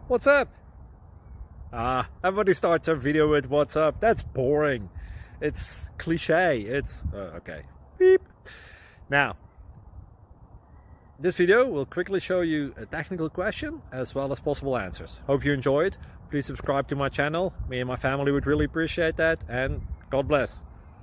What's up? Everybody starts a video with what's up. That's boring. It's cliche. It's okay. Beep. Now, this video will quickly show you a technical question as well as possible answers. Hope you enjoy it. Please subscribe to my channel. Me and my family would really appreciate that, and God bless.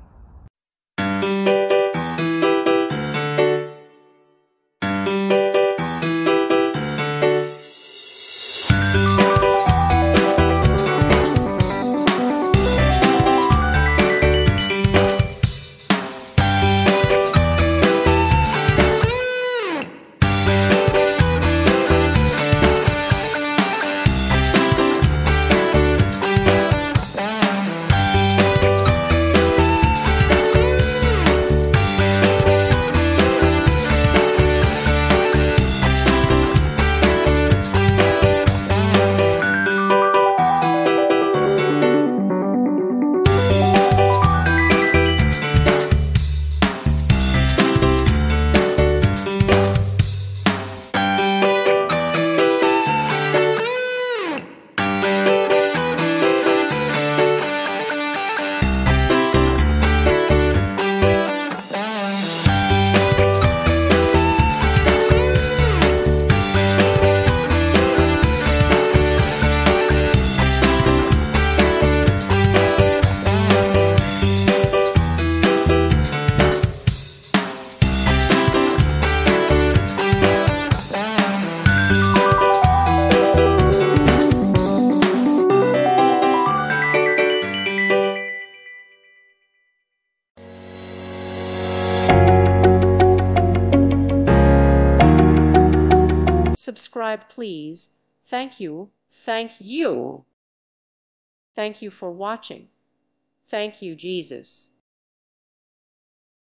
Subscribe, please. Thank you. Thank you. Thank you for watching. Thank you, Jesus.